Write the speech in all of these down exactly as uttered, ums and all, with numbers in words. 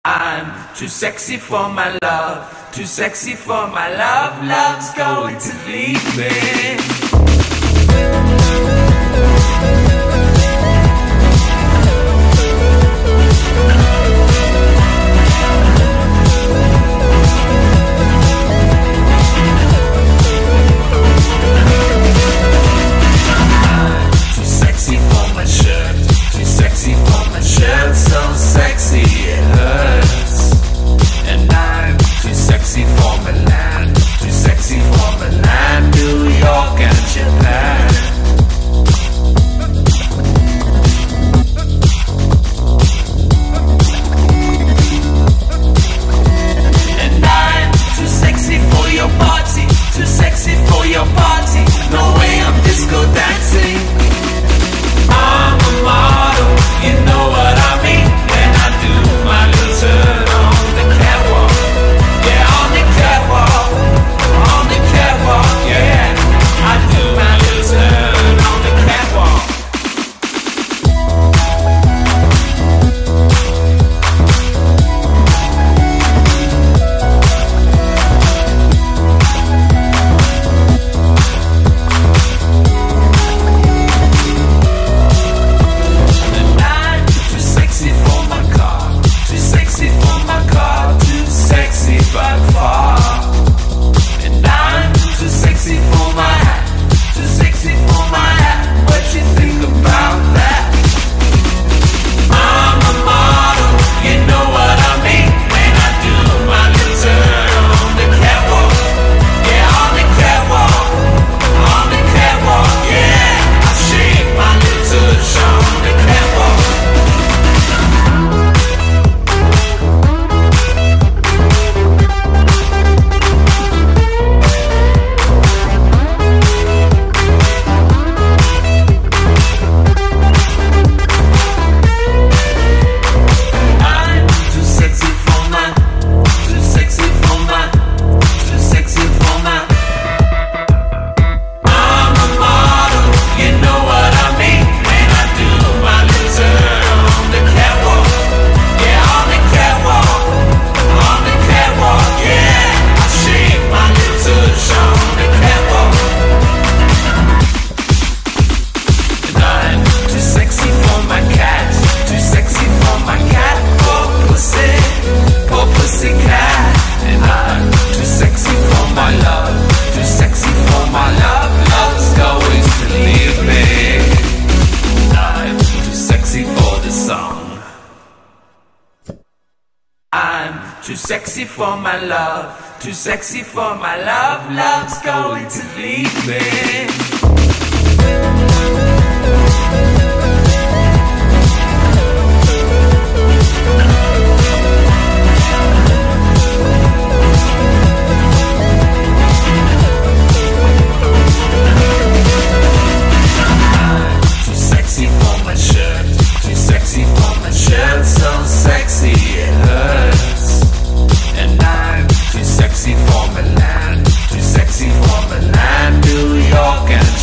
I'm too sexy for my love, too sexy for my love. Love's going to leave me. So sexy it hurts, and I'm too sexy for Milan, too sexy for Milan, New York and Japan. And I'm too sexy for your party, too sexy for your party. No way I'm disco dancing. I'm a model, you know what I mean. When I do my little turn on the catwalk, yeah, on the catwalk, on the catwalk, yeah, I do my little turn on the catwalk. Too sexy for my love, too sexy for my love. Love's going to leave me. Too sexy for my shirt, too sexy for my shirt. So sexy it hurts. And I'm too sexy for Milan, too sexy for Milan, New York and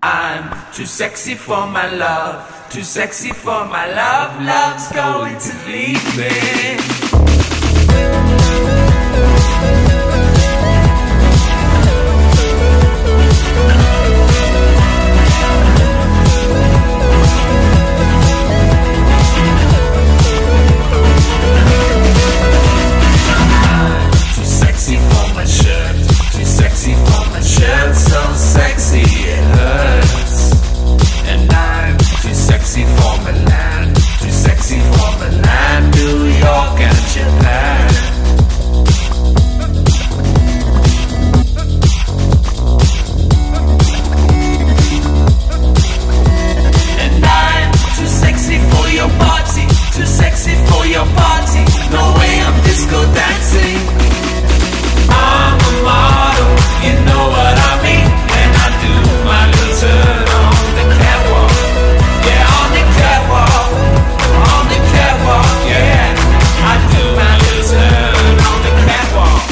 I'm too sexy for my love, too sexy for my love. Love's going to leave me. So sexy it hurts, and I'm too sexy for Milan, too sexy for Milan, New York and Japan. And I'm too sexy for your party, too sexy for your party. No way I'm disco dancing. I'm a model, you know what I mean. When I do my little turn on the catwalk, yeah, on the catwalk, on the catwalk, yeah, I do my little turn on the catwalk.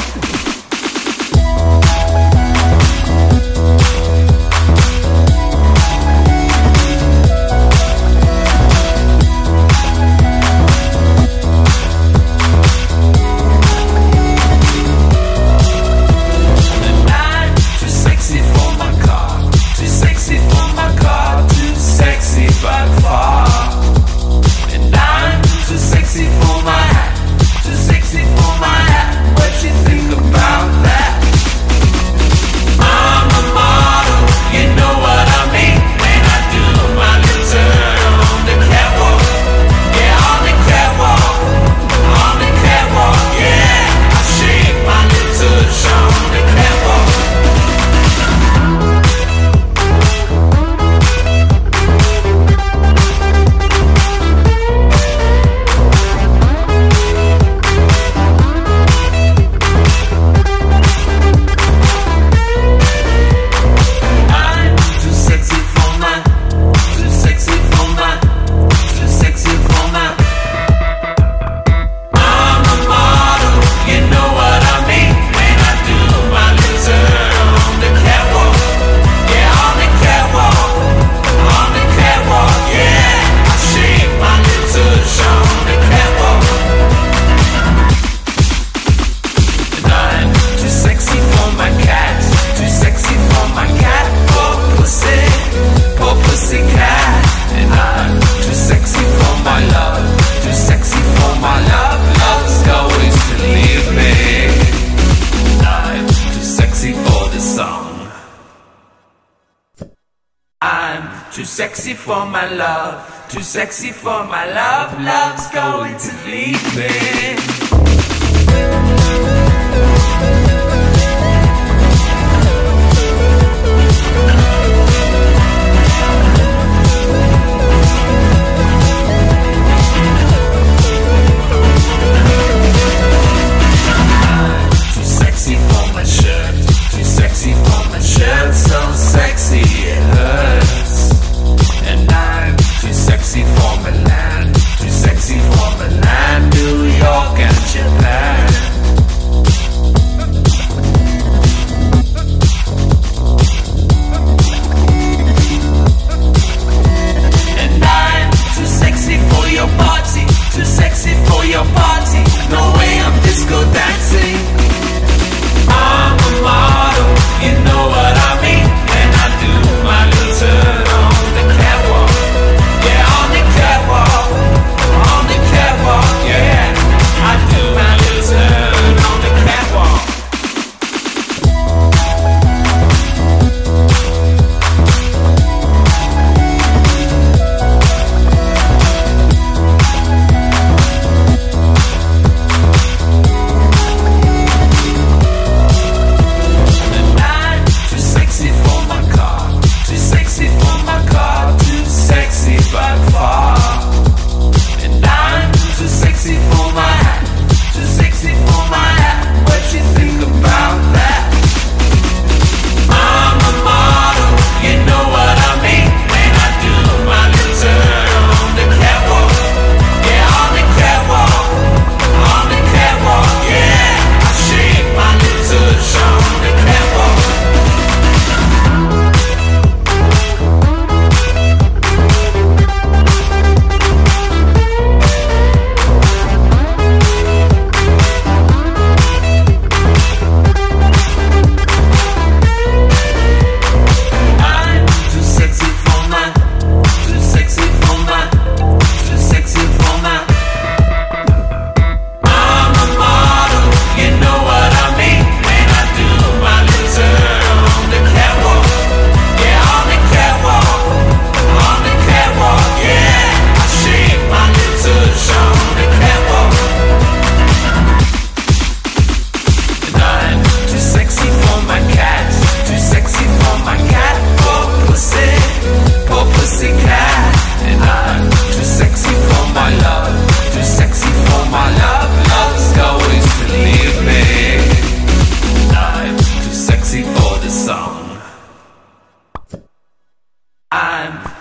Too sexy for my love, too sexy for my love. Love's going to leave me. Too sexy for my shirt, too sexy for my shirt. So sexy it hurts. And I'm too sexy for Milan, too sexy for Milan, New York and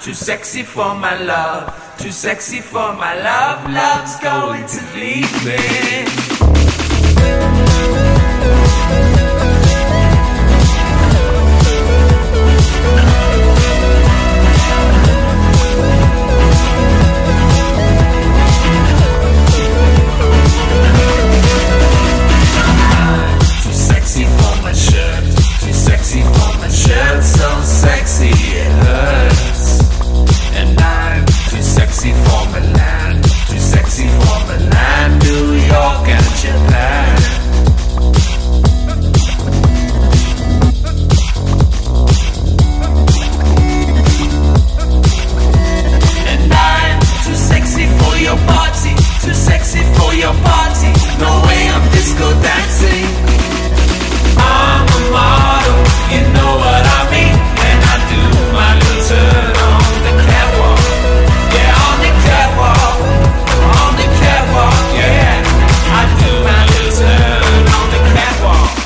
too sexy for my love, too sexy for my love. Love's going to leave me. So sexy it hurts, and I'm too sexy for Milan, too sexy for Milan, New York and Japan. And I'm too sexy for your party, too sexy for your party. No way I'm disco dancing. I'm a model, you know what I mean. When I do my little turn on the catwalk, yeah, on the catwalk, on the catwalk, yeah, I do my little turn on the catwalk.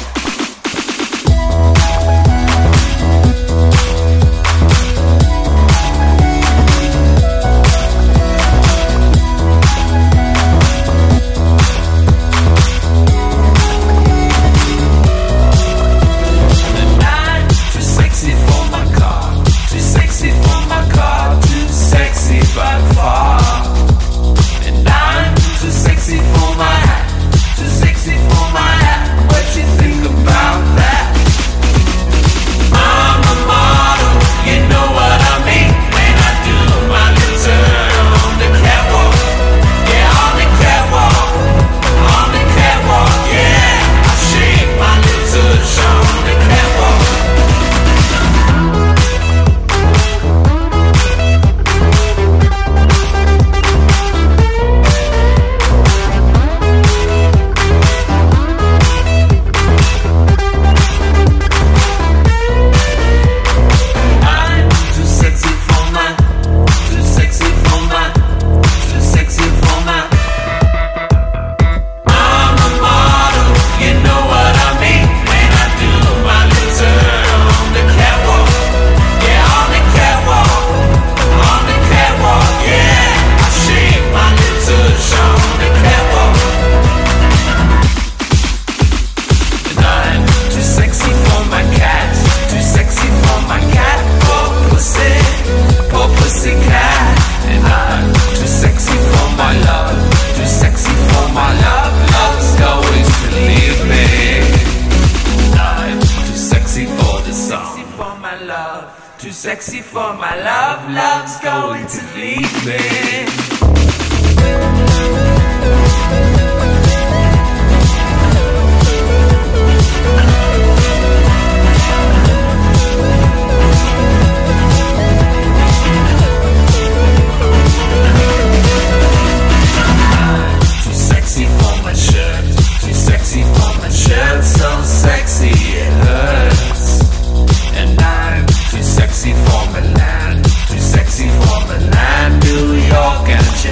Too sexy for my love, love's going to leave me. Too sexy for my shirt, too sexy for my shirt, so sexy it hurts. And I'm too sexy for Milan, too sexy for Milan, New York and Japan.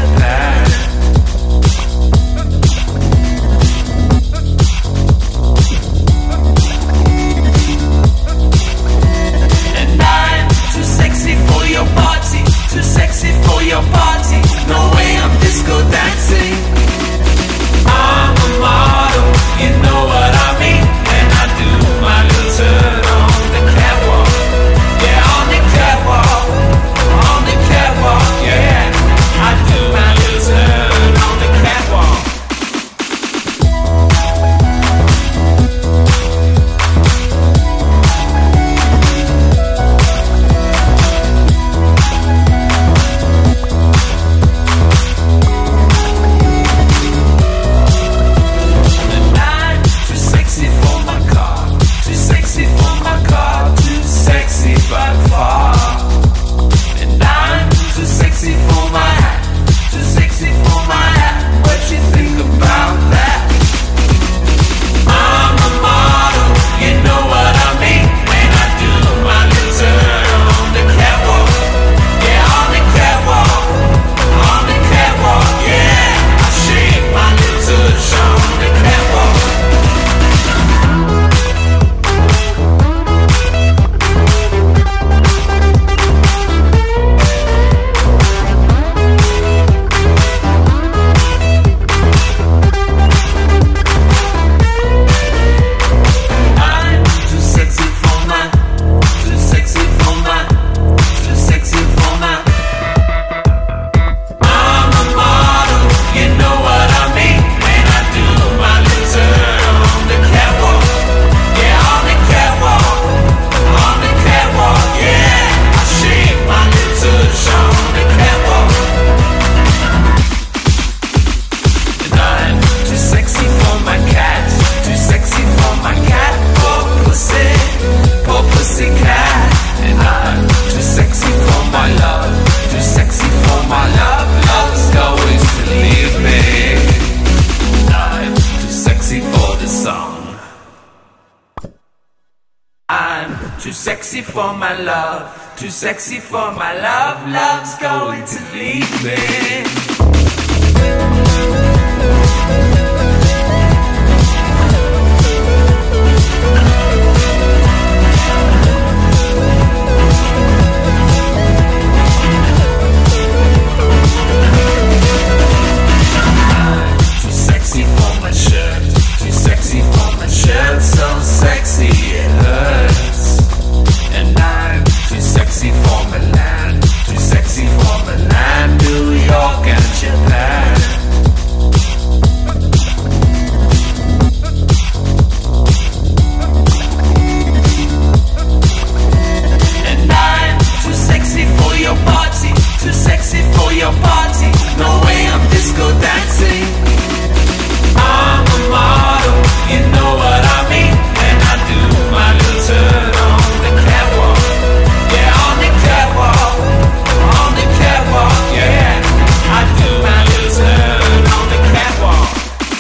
my love, too sexy for my love, love's going to leave me. So sexy it hurts, and I'm too sexy for Milan, too sexy for Milan, New York and Japan. And I'm too sexy for your party, too sexy for your party. No way I'm disco dancing. I'm a model, you know what I mean when I do my little turn on the catwalk. Yeah, on the catwalk, on the catwalk, yeah. I do my little turn on the catwalk.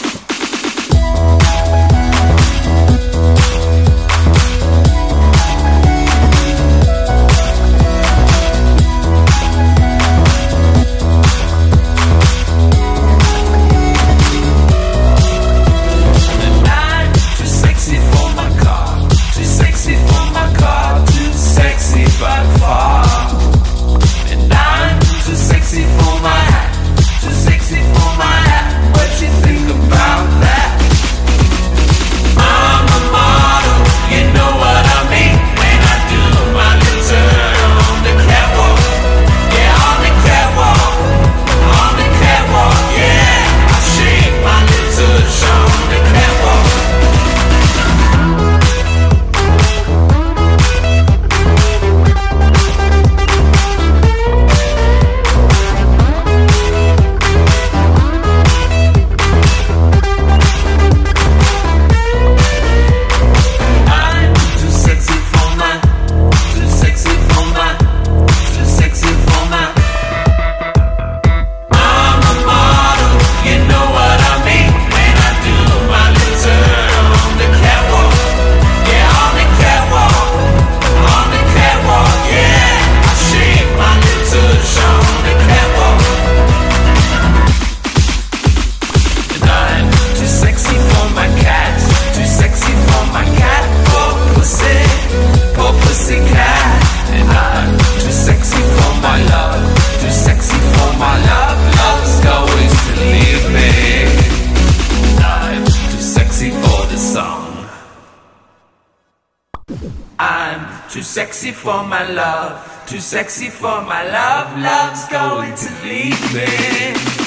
I'm too sexy for my love, too sexy for my love, love's going to leave me.